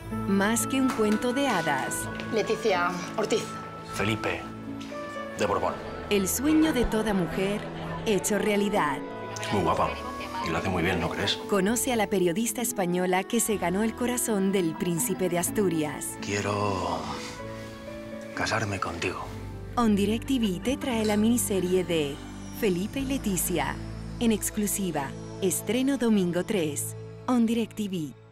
Más que un cuento de hadas. Leticia Ortiz. Felipe de Borbón. El sueño de toda mujer hecho realidad. Es muy guapa y lo hace muy bien, ¿no crees? Conoce a la periodista española que se ganó el corazón del príncipe de Asturias. Quiero casarme contigo. On Direct TV te trae la miniserie de Felipe y Leticia. En exclusiva, estreno domingo 3. On Direct TV.